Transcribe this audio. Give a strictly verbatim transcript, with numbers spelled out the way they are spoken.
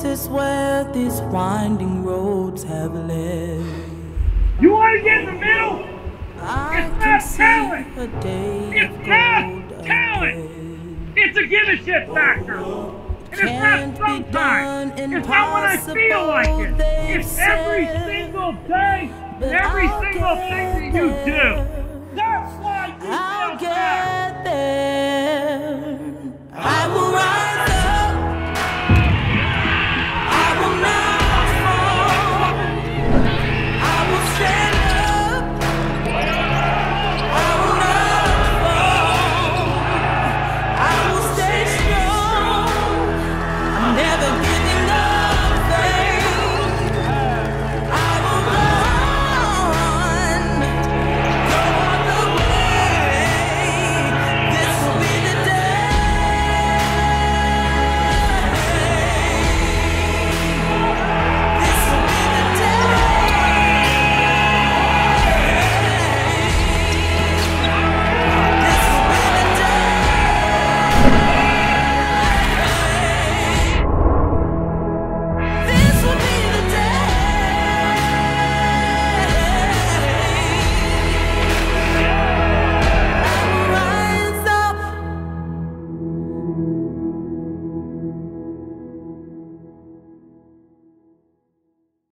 this where these winding roads have led? You want to get in the middle? I it's can not see talent. a day It's of not gold talent. ahead. It's a give a shit factor. And it's Can't not be sometimes. done, It's not when I feel like it. they've It's every said, single day and but every I'll single get thing that you do. there. That's why you I'll feel get bad.